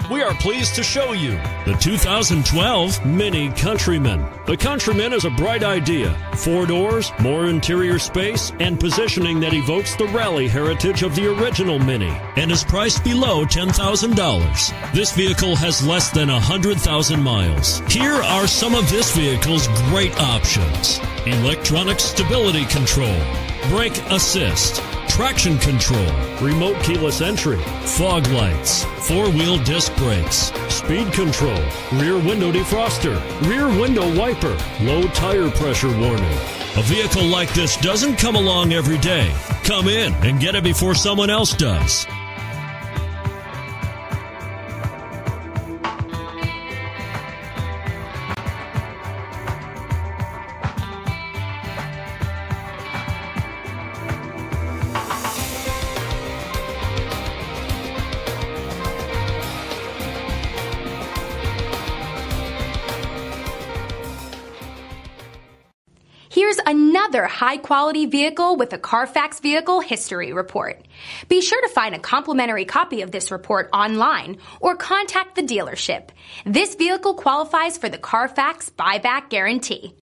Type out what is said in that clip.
we are pleased to show you the 2012 Mini Countryman. The Countryman is a bright idea. 4 doors, more interior space, and positioning that evokes the rally heritage of the original Mini and is priced below $10,000. This vehicle has less than 100,000 miles. Here are some of this vehicle's great options: electronic stability control, brake assist, traction control, remote keyless entry, fog lights, 4-wheel disc brakes, speed control, rear window defroster, rear window wiper, low tire pressure warning. A vehicle like this doesn't come along every day. Come in and get it before someone else does. Here's another high-quality vehicle with a Carfax Vehicle History Report. Be sure to find a complimentary copy of this report online or contact the dealership. This vehicle qualifies for the Carfax Buyback Guarantee.